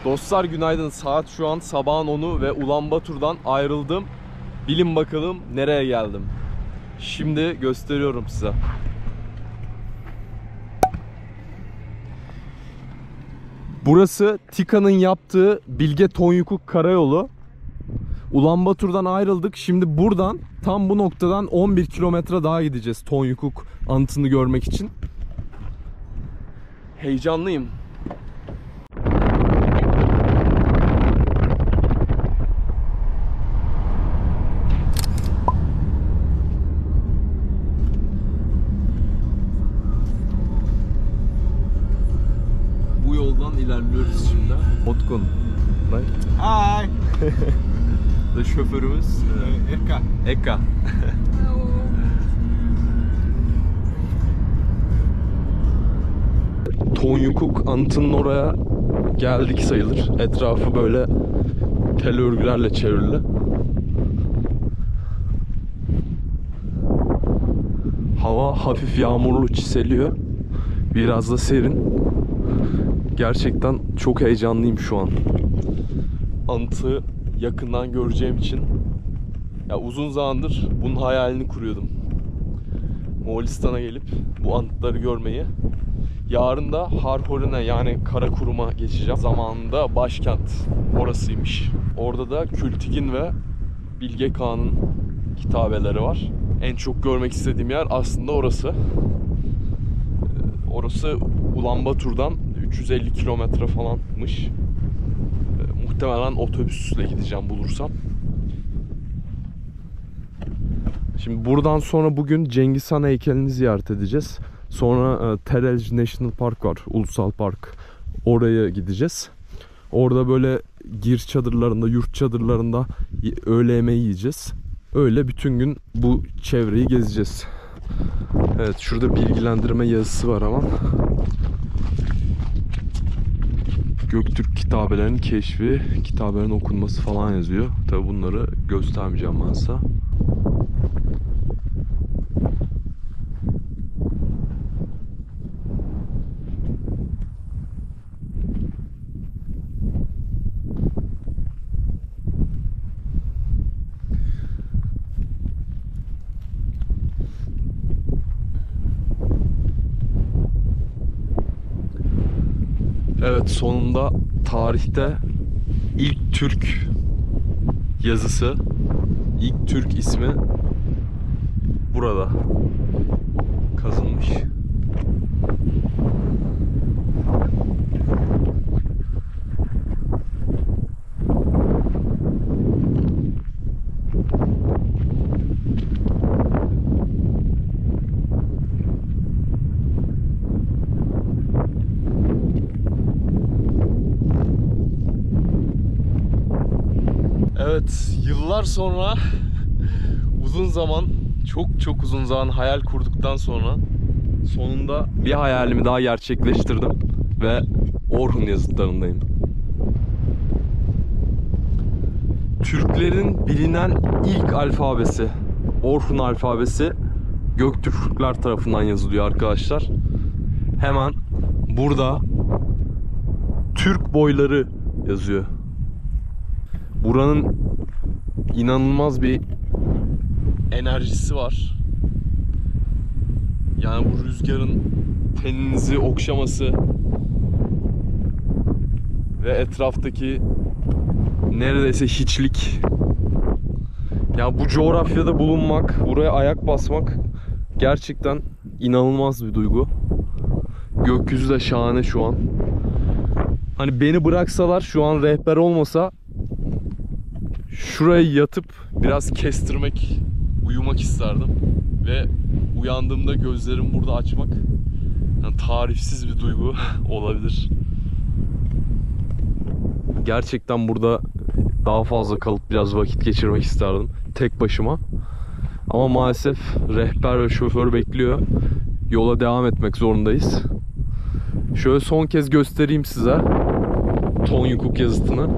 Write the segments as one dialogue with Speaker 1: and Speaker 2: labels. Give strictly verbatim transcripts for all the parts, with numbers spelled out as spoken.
Speaker 1: Dostlar günaydın. Saat şu an sabahın onu ve Ulanbator'dan ayrıldım. Bilin bakalım nereye geldim. Şimdi gösteriyorum size. Burası TİKA'nın yaptığı Bilge Tonyukuk Karayolu. Ulanbator'dan ayrıldık. Şimdi buradan tam bu noktadan on bir kilometre daha gideceğiz Tonyukuk anıtını görmek için. Heyecanlıyım. Bu yoldan ilerliyoruz şimdi. Otkun.
Speaker 2: Hi.
Speaker 1: Ve şoförümüz
Speaker 2: Eka.
Speaker 1: Eka. Tonyukuk anıtının oraya geldik sayılır. Etrafı böyle tel örgülerle çevrili. Hava hafif yağmurlu çiseliyor. Biraz da serin. Gerçekten çok heyecanlıyım şu an. Anıtı yakından göreceğim için. Ya uzun zamandır bunun hayalini kuruyordum. Moğolistan'a gelip bu anıtları görmeyi. Yarın da Harhorine yani Karakurum'a geçeceğim. Zamanında başkent orasıymış. Orada da Kültigin ve Bilge Kağan'ın kitabeleri var. En çok görmek istediğim yer aslında orası. Orası Ulanbator'dan üç yüz elli kilometre falanmış. Muhtemelen otobüsle gideceğim bulursam. Şimdi buradan sonra bugün Cengiz Han heykelini ziyaret edeceğiz. Sonra e, Terelj National Park var, ulusal park. Oraya gideceğiz. Orada böyle gir çadırlarında, yurt çadırlarında öğle yemeği yiyeceğiz. Öyle bütün gün bu çevreyi gezeceğiz. Evet, şurada bilgilendirme yazısı var ama. Göktürk kitabelerinin keşfi, kitabelerin okunması falan yazıyor. Tabi bunları göstermeyeceğim ben size. Evet, sonunda tarihte ilk Türk yazısı, ilk Türk ismi burada kazınmış. Evet, yıllar sonra uzun zaman, çok çok uzun zaman hayal kurduktan sonra sonunda bir hayalimi daha gerçekleştirdim ve Orhun yazıtlarındayım. Türklerin bilinen ilk alfabesi, Orhun alfabesi Göktürkler tarafından yazılıyor arkadaşlar. Hemen burada Türk boyları yazıyor. Buranın inanılmaz bir enerjisi var. Yani bu rüzgarın teninizi okşaması ve etraftaki neredeyse hiçlik. Yani bu coğrafyada bulunmak, buraya ayak basmak gerçekten inanılmaz bir duygu. Gökyüzü de şahane şu an. Hani beni bıraksalar, şu an rehber olmasa, şuraya yatıp biraz kestirmek, uyumak isterdim. Ve uyandığımda gözlerimi burada açmak yani tarifsiz bir duygu olabilir. Gerçekten burada daha fazla kalıp biraz vakit geçirmek isterdim tek başıma. Ama maalesef rehber ve şoför bekliyor. Yola devam etmek zorundayız. Şöyle son kez göstereyim size Tonyukuk yazıtını.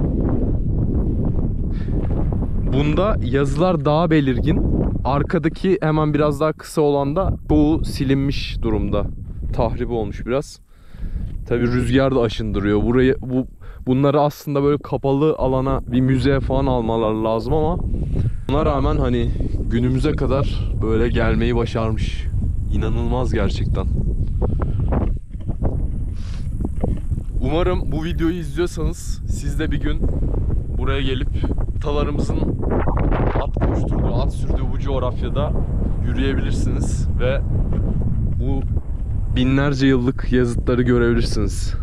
Speaker 1: Bunda yazılar daha belirgin. Arkadaki hemen biraz daha kısa olan da bu silinmiş durumda. Tahrip olmuş biraz. Tabi rüzgar da aşındırıyor. Burayı, bu Bunları aslında böyle kapalı alana, bir müzeye falan almaları lazım ama buna rağmen hani günümüze kadar böyle gelmeyi başarmış. İnanılmaz gerçekten. Umarım bu videoyu izliyorsanız siz de bir gün buraya gelip atalarımızın at koşturduğu, at sürdüğü bu coğrafyada yürüyebilirsiniz ve bu binlerce yıllık yazıtları görebilirsiniz.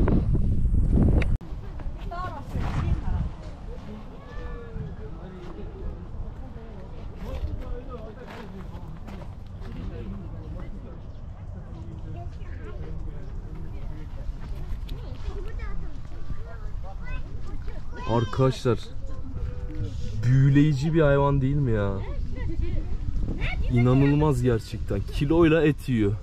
Speaker 1: Arkadaşlar, büyüleyici bir hayvan değil mi ya? İnanılmaz gerçekten. Kiloyla et yiyor.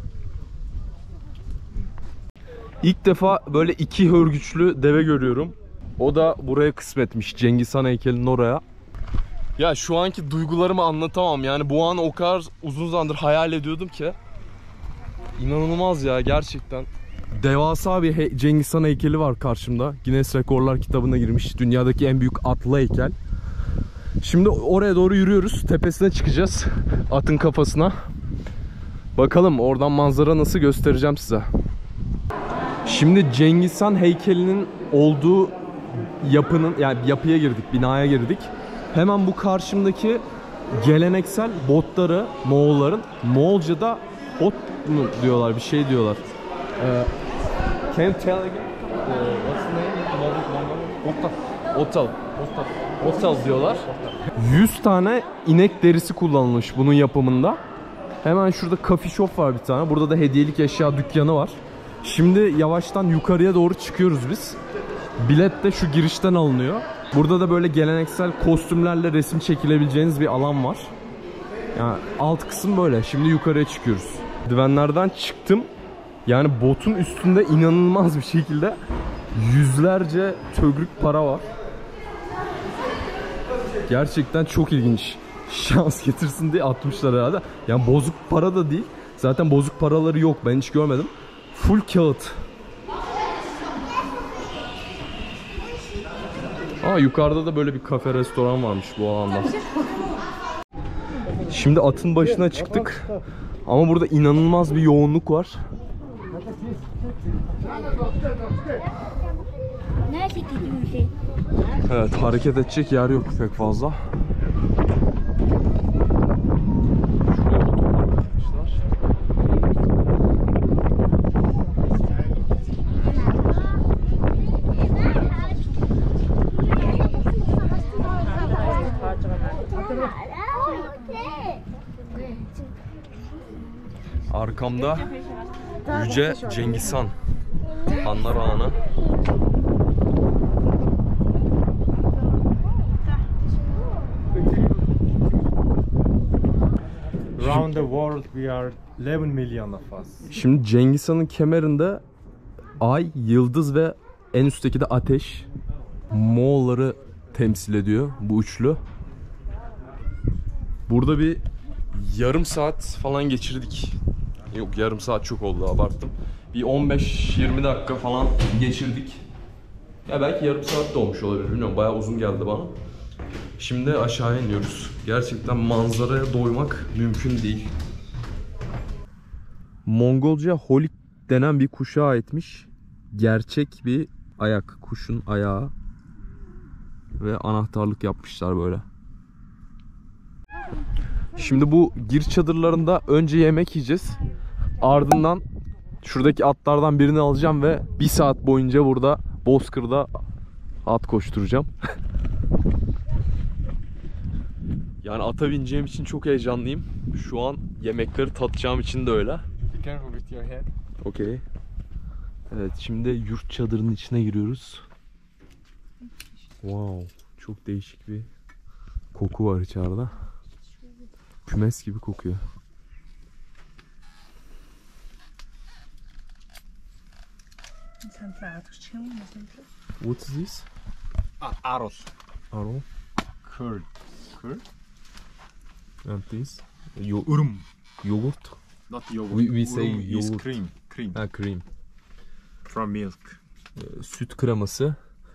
Speaker 1: İlk defa böyle iki hörgüçlü deve görüyorum. O da buraya kısmetmiş. Cengiz Han heykelinin oraya. Ya şu anki duygularımı anlatamam. Yani bu anı o kadar uzun zamandır hayal ediyordum ki. İnanılmaz ya gerçekten. Devasa bir he Cengiz Han heykeli var karşımda. Guinness Rekorlar kitabına girmiş. Dünyadaki en büyük atlı heykel. Şimdi oraya doğru yürüyoruz. Tepesine çıkacağız. Atın kafasına. Bakalım oradan manzara nasıl, göstereceğim size. Şimdi Cengiz Han heykelinin olduğu yapının, yani yapıya girdik, binaya girdik. Hemen bu karşımdaki geleneksel botları Moğolların, Moğolca'da bot mu diyorlar, bir şey diyorlar. Ee, can you tell again? Uh, what's the name? Otal. Otal. Otal diyorlar. yüz tane inek derisi kullanılmış bunun yapımında. Hemen şurada coffee shop var bir tane. Burada da hediyelik eşya dükkanı var. Şimdi yavaştan yukarıya doğru çıkıyoruz biz. Bilet de şu girişten alınıyor. Burada da böyle geleneksel kostümlerle resim çekilebileceğiniz bir alan var. Yani alt kısım böyle. Şimdi yukarıya çıkıyoruz. Merdivenlerden çıktım. Yani botun üstünde inanılmaz bir şekilde yüzlerce tögrük para var. Gerçekten çok ilginç. Şans getirsin diye atmışlar herhalde. Yani bozuk para da değil. Zaten bozuk paraları yok. Ben hiç görmedim. Full kağıt. Aa, yukarıda da böyle bir kafe, restoran varmış bu alanda. Şimdi atın başına çıktık. Ama burada inanılmaz bir yoğunluk var. Evet, hareket edecek yer yok pek fazla. Arkamda Yüce Cengiz Han, Hanlar Ağa'na.
Speaker 2: Around the world we are eleven million of us.
Speaker 1: Şimdi Cengiz Han'ın kemerinde ay, yıldız ve en üstteki de ateş Moğolları temsil ediyor bu üçlü. Burada bir yarım saat falan geçirdik. Yok, yarım saat çok oldu, abarttım. Bir on beş yirmi dakika falan geçirdik. Ya belki yarım saat de olmuş olabilir, bilmiyorum. Bayağı uzun geldi bana. Şimdi aşağı iniyoruz. Gerçekten manzaraya doymak mümkün değil. Mongolca holik denen bir kuşa aitmiş. Gerçek bir ayak, kuşun ayağı. Ve anahtarlık yapmışlar böyle. Şimdi bu gir çadırlarında önce yemek yiyeceğiz. Ardından şuradaki atlardan birini alacağım ve bir saat boyunca burada bozkırda at koşturacağım. Yani ata bineceğim için çok heyecanlıyım. Şu an yemekleri tatacağım için de öyle.
Speaker 2: Be careful with your head.
Speaker 1: Okey. Evet, şimdi yurt çadırının içine giriyoruz. Wow, çok değişik bir koku var içeride. Kümes gibi kokuyor. What is this?
Speaker 2: Ah, arroz.
Speaker 1: Arrow.
Speaker 2: Curd. Curd?
Speaker 1: And this? Yo Urum. Yogurt.
Speaker 2: Not yogurt.
Speaker 1: We, we say
Speaker 2: Urum is
Speaker 1: yogurt.
Speaker 2: cream. Cream.
Speaker 1: Ha, cream.
Speaker 2: From milk.
Speaker 1: Ee, süt kreması.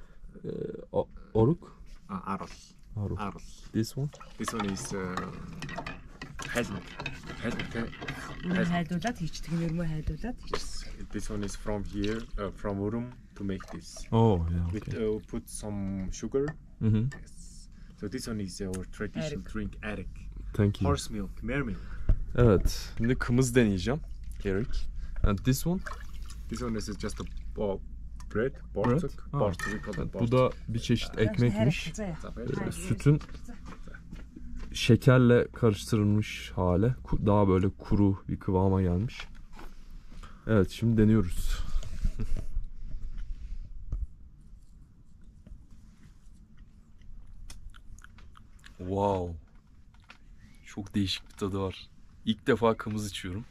Speaker 1: Oruk?
Speaker 3: Uh, Aros.
Speaker 1: Oruk.
Speaker 3: Aros.
Speaker 1: This one?
Speaker 3: This one is uh, Hezmek. Hezmek.
Speaker 4: Unë herdodat hiç, trinurmu herdodat hiç.
Speaker 3: This one is from here, uh, from Urum to make this.
Speaker 1: Oh yeah.
Speaker 3: With
Speaker 1: Okay.
Speaker 3: uh, put some sugar.
Speaker 1: Hı hı.
Speaker 3: Yes. So this one is our traditional
Speaker 4: Erik.
Speaker 3: drink, Erik.
Speaker 1: Thank you.
Speaker 3: Horse milk, mare milk.
Speaker 1: Evet. Şimdi kımız deneyeceğim. Eric. And this one?
Speaker 3: This one is just a uh, bread,
Speaker 1: Bread?
Speaker 3: borsuk.
Speaker 1: Ha.
Speaker 3: Borsuk, we call it
Speaker 1: Bu
Speaker 3: borsuk.
Speaker 1: da bir çeşit ekmekmiş.
Speaker 3: Tabii.
Speaker 1: Ee, Sütün şekerle karıştırılmış hale. Ku- Daha böyle kuru bir kıvama gelmiş. Evet, şimdi deniyoruz. Wow. Çok değişik bir tadı var. İlk defa kımız içiyorum.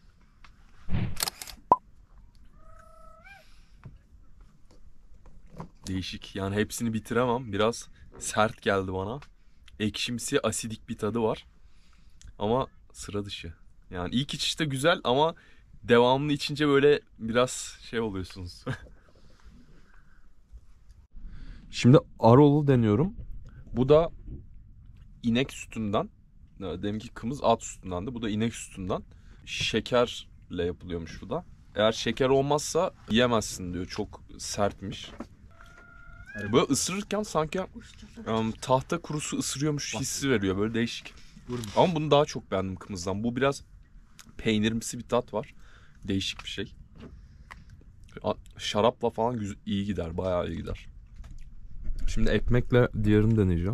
Speaker 1: Değişik. Yani hepsini bitiremem. Biraz sert geldi bana. Ekşimsi, asidik bir tadı var. Ama sıra dışı. Yani ilk içişte güzel ama devamlı içince böyle biraz şey oluyorsunuz. Şimdi Arol'u deniyorum. Bu da inek sütünden. Deminki kımız at sütündendi. Bu da inek sütünden. Şekerle yapılıyormuş bu da. Eğer şeker olmazsa yiyemezsin diyor. Çok sertmiş. Böyle ısırırken sanki um, tahta kurusu ısırıyormuş hissi veriyor. Böyle değişik. Ama bunu daha çok beğendim kımızdan. Bu biraz peynirimsi bir tat var. Değişik bir şey. Şarapla falan güzel, iyi gider. Bayağı iyi gider. Şimdi ekmekle diğerini deneyeceğim.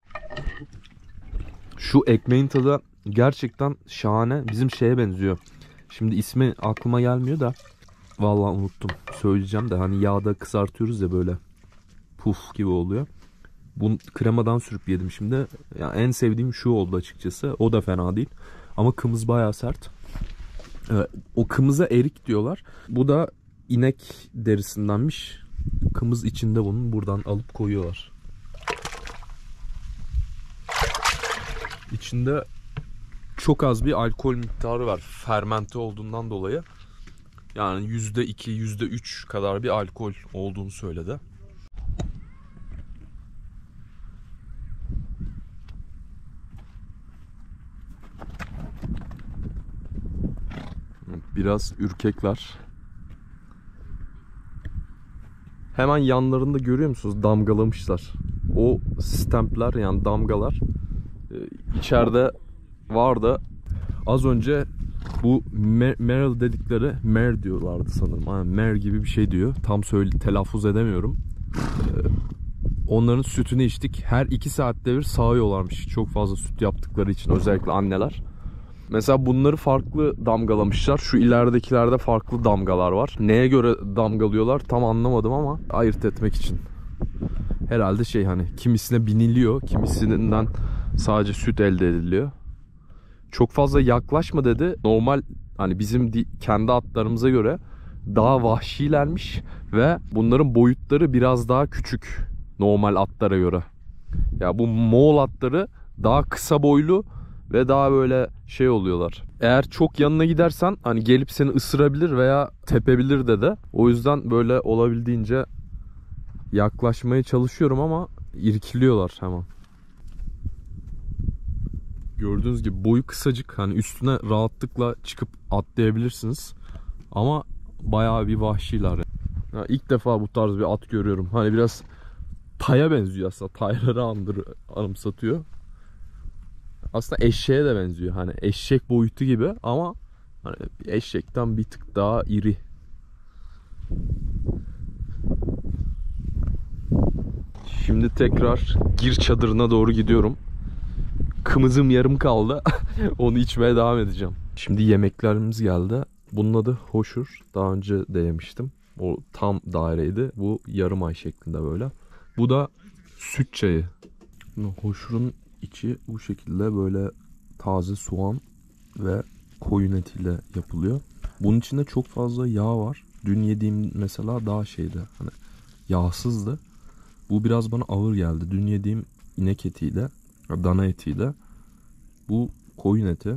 Speaker 1: Şu ekmeğin tadı gerçekten şahane. Bizim şeye benziyor. Şimdi ismi aklıma gelmiyor da. Vallahi unuttum. Söyleyeceğim de hani yağda kızartıyoruz ya böyle. Puf gibi oluyor. Bunu kremadan sürüp yedim şimdi. Yani en sevdiğim şu oldu açıkçası. O da fena değil. Ama kımız bayağı sert. Ee, o kımıza erik diyorlar. Bu da inek derisindenmiş. Kımız içinde bunun. Buradan alıp koyuyorlar. İçinde çok az bir alkol miktarı var. Fermente olduğundan dolayı. Yani yüzde iki, yüzde üç kadar bir alkol olduğunu söyledi. Biraz ürkekler. Hemen yanlarında görüyor musunuz? Damgalamışlar. O stempler yani damgalar içeride vardı. Az önce bu Meril dedikleri mer diyorlardı sanırım. Yani mer gibi bir şey diyor. Tam söyle telaffuz edemiyorum. Onların sütünü içtik. Her iki saatte bir sağıyorlarmış. Çok fazla süt yaptıkları için özellikle anneler. Mesela bunları farklı damgalamışlar. Şu ileridekilerde farklı damgalar var. Neye göre damgalıyorlar tam anlamadım ama ayırt etmek için. Herhalde şey hani kimisine biniliyor, kimisinden sadece süt elde ediliyor. Çok fazla yaklaşma dedi. Normal hani bizim kendi atlarımıza göre daha vahşilermiş ve bunların boyutları biraz daha küçük normal atlara göre. Ya bu Moğol atları daha kısa boylu ve daha böyle şey oluyorlar. Eğer çok yanına gidersen hani gelip seni ısırabilir veya tepebilir dedi. O yüzden böyle olabildiğince yaklaşmaya çalışıyorum ama irkiliyorlar hemen. Gördüğünüz gibi boyu kısacık. Hani üstüne rahatlıkla çıkıp atlayabilirsiniz. Ama bayağı bir vahşiler. Yani ilk defa bu tarz bir at görüyorum. Hani biraz taya benziyor aslında. Tayları andır, anımsatıyor. Aslında eşeğe de benziyor. Hani eşek boyutu gibi ama hani eşekten bir tık daha iri. Şimdi tekrar gir çadırına doğru gidiyorum. Kımızım yarım kaldı. Onu içmeye devam edeceğim. Şimdi yemeklerimiz geldi. Bunun adı hoşur. Daha önce de yemiştim. O tam daireydi. Bu yarım ay şeklinde böyle. Bu da süt çayı. Hoşurun içi bu şekilde böyle taze soğan ve koyun etiyle yapılıyor. Bunun içinde çok fazla yağ var. Dün yediğim mesela daha şeydi. Hani yağsızdı. Bu biraz bana ağır geldi. Dün yediğim inek etiyle, dana etiyle. Bu koyun eti.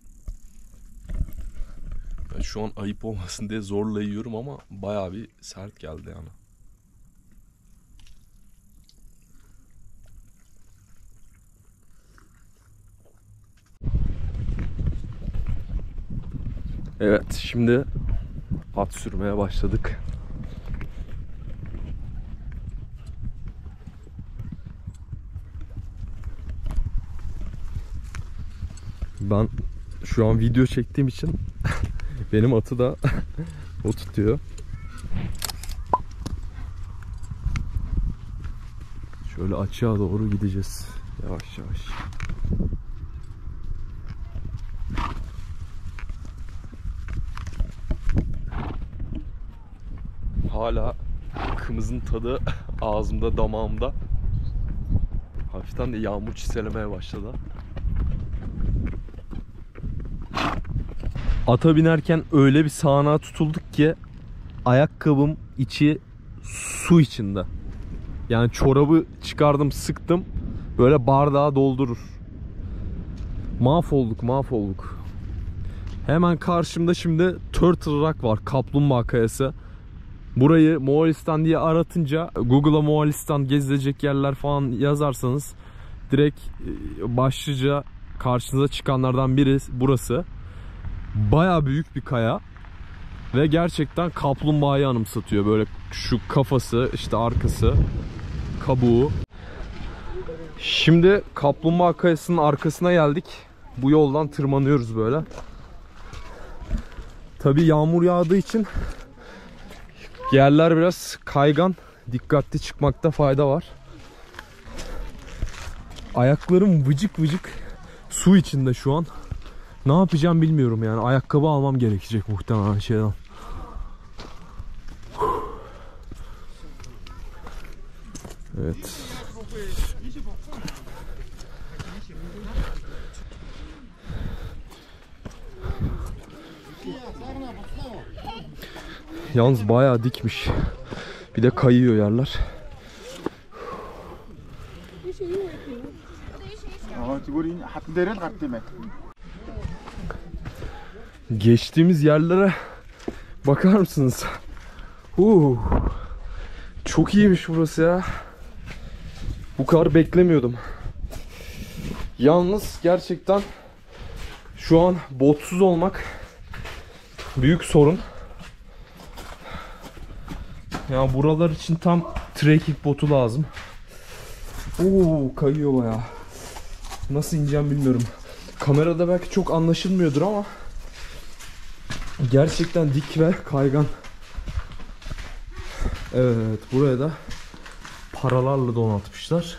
Speaker 1: Ben şu an ayıp olmasın diye zorla yiyorum ama bayağı bir sert geldi yani. Evet, şimdi at sürmeye başladık. Ben şu an video çektiğim için benim atı da o tutuyor. Şöyle açığa doğru gideceğiz. Yavaş yavaş. Hala kımızın tadı ağzımda, damağımda. Hafiften de yağmur çiselemeye başladı. Ata binerken öyle bir sağanağa tutulduk ki ayakkabım içi su içinde. Yani çorabı çıkardım, sıktım, böyle bardağa doldurur. Mahvolduk, mahvolduk. Hemen karşımda şimdi Turtle Rock var, kaplumbağa kayası. Burayı Moğolistan diye aratınca, Google'a Moğolistan gezilecek yerler falan yazarsanız direkt başlıca karşınıza çıkanlardan biri burası. Baya büyük bir kaya ve gerçekten kaplumbağayı anımsatıyor. Böyle şu kafası, işte arkası, kabuğu. Şimdi kaplumbağa kayasının arkasına geldik. Bu yoldan tırmanıyoruz böyle. Tabii yağmur yağdığı için yerler biraz kaygan. Dikkatli çıkmakta fayda var. Ayaklarım vıcık vıcık su içinde şu an. Ne yapacağım bilmiyorum yani. Ayakkabı almam gerekecek muhtemelen şeyden. Evet. Yalnız bayağı dikmiş. Bir de kayıyor yerler. Geçtiğimiz yerlere bakar mısınız? Uh, çok iyiymiş burası ya. Bu kadar beklemiyordum. Yalnız gerçekten şu an botsuz olmak büyük sorun. Ya buralar için tam trekking botu lazım. Oo, kayıyor bayağı. Nasıl ineceğim bilmiyorum. Kamerada belki çok anlaşılmıyordur ama gerçekten dik ve kaygan. Evet, buraya da paralarla donatmışlar.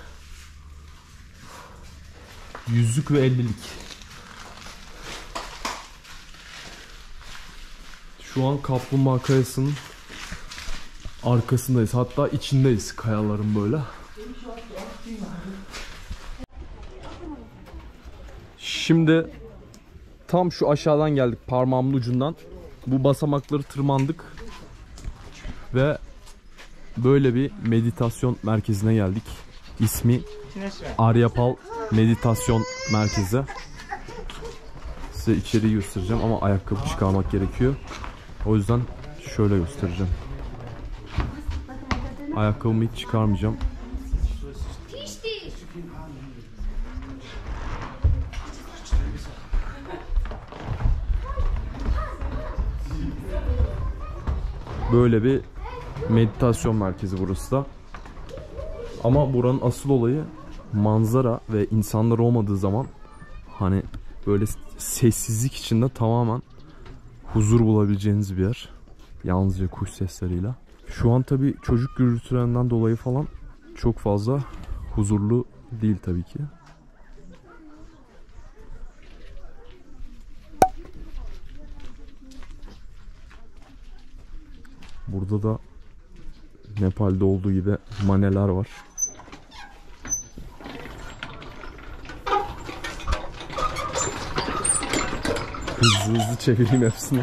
Speaker 1: Yüzlük ve ellilik. Şu an kaplumbağa kayasının arkasındayız. Hatta içindeyiz kayaların böyle. Şimdi tam şu aşağıdan geldik, parmağımın ucundan. Bu basamakları tırmandık ve böyle bir meditasyon merkezine geldik. İsmi Aryapal Meditasyon Merkezi. Size içeriği göstereceğim ama ayakkabı çıkarmak gerekiyor. O yüzden şöyle göstereceğim. Ayakkabımı hiç çıkarmayacağım. Böyle bir meditasyon merkezi burası da. Ama buranın asıl olayı manzara ve insanlar olmadığı zaman hani böyle sessizlik içinde tamamen huzur bulabileceğiniz bir yer. Yalnızca kuş sesleriyle. Şu an tabii çocuk gürültülerinden dolayı falan çok fazla huzurlu değil tabii ki. Burada da Nepal'de olduğu gibi maneler var. Hızlı hızlı çevireyim hepsini.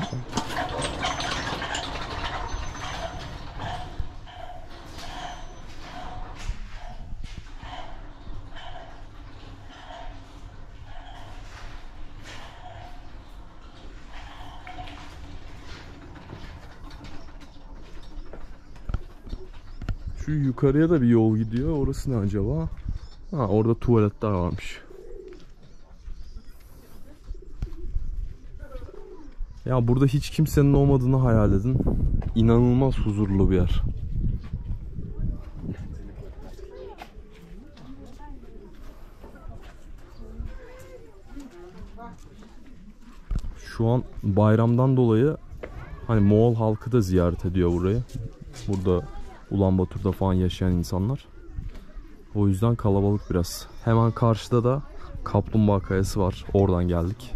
Speaker 1: Şu yukarıya da bir yol gidiyor. Orası ne acaba? Ha, orada tuvaletler varmış. Ya burada hiç kimsenin olmadığını hayal edin. İnanılmaz huzurlu bir yer. Şu an bayramdan dolayı hani Moğol halkı da ziyaret ediyor burayı. Burada Ulanbator'da falan yaşayan insanlar. O yüzden kalabalık biraz. Hemen karşıda da Kaplumbağa Kayası var. Oradan geldik.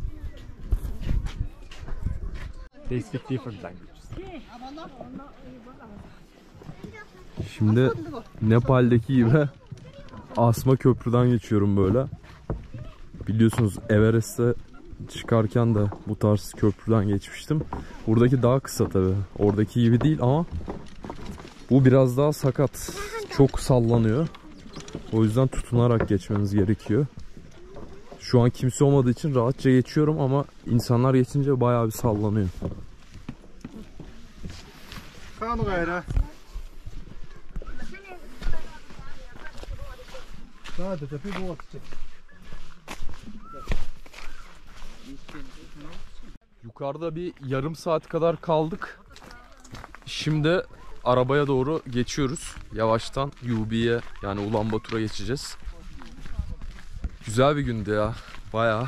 Speaker 2: They speak different languages.
Speaker 1: Şimdi Nepal'deki gibi Asma Köprü'den geçiyorum böyle. Biliyorsunuz Everest'e çıkarken de bu tarz köprüden geçmiştim. Buradaki daha kısa tabi. Oradaki gibi değil ama bu biraz daha sakat. Çok sallanıyor. O yüzden tutunarak geçmeniz gerekiyor. Şu an kimse olmadığı için rahatça geçiyorum ama insanlar geçince bayağı bir sallanıyor. Yukarıda bir yarım saat kadar kaldık. Şimdi arabaya doğru geçiyoruz. Yavaştan U B'ye yani Ulanbator'a geçeceğiz. Güzel bir gündü ya. Bayağı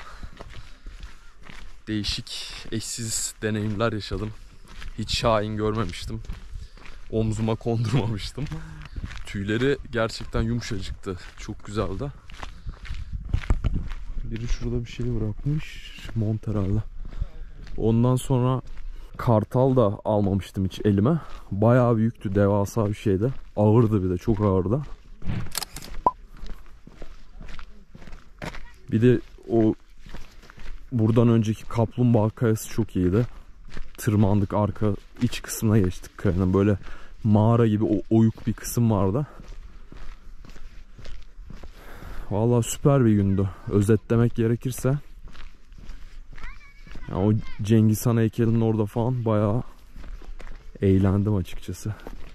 Speaker 1: değişik, eşsiz deneyimler yaşadım. Hiç şahin görmemiştim. Omzuma kondurmamıştım. Tüyleri gerçekten yumuşacıktı. Çok güzeldi. Biri şurada bir şey bırakmış. Mont herhalde. Ondan sonra kartal da almamıştım hiç elime. Bayağı büyüktü, devasa bir şeydi. Ağırdı, bir de çok ağırdı. Bir de o buradan önceki Kaplumbağa Kayası çok iyiydi. Tırmandık, arka iç kısmına geçtik kayanın. Böyle mağara gibi o oyuk bir kısım vardı. Vallahi süper bir gündü. Özetlemek gerekirse. Yani o Cengiz Han heykelinin orada falan bayağı eğlendim açıkçası.